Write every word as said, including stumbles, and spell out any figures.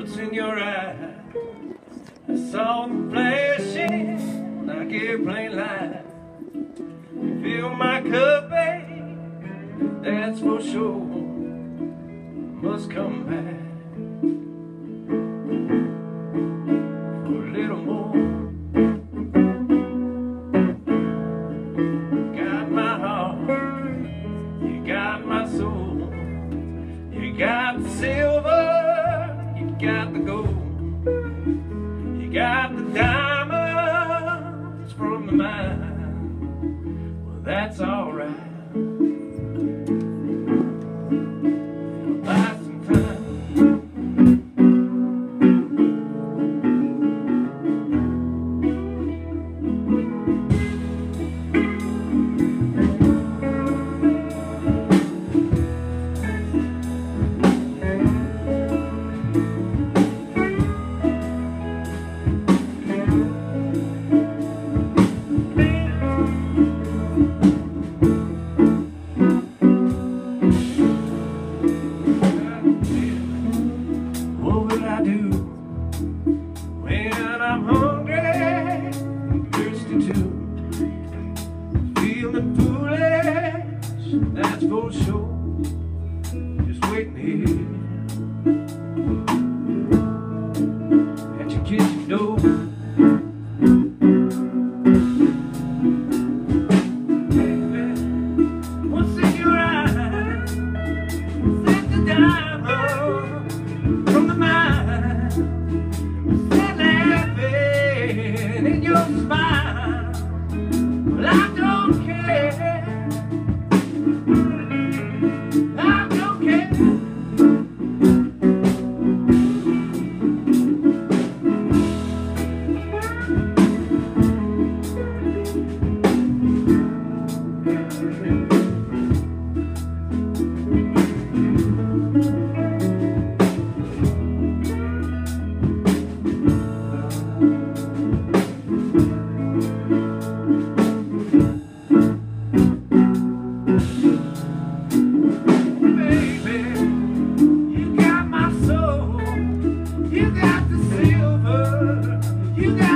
What's in your eyes? I saw them flashing like airplane lights. You fill my cup, babe, that's for sure. Must come back for a little more. Got my heart, you got my soul. You got the silver, you got the gold. You got the diamonds from the mine. Well, that's alright. Buy some time. That's for sure. Just waiting here at your kitchen door. Baby, what's in your eyes? Is that the diamond from the mine? Is that laughing in your smile? Well, I don't care. You got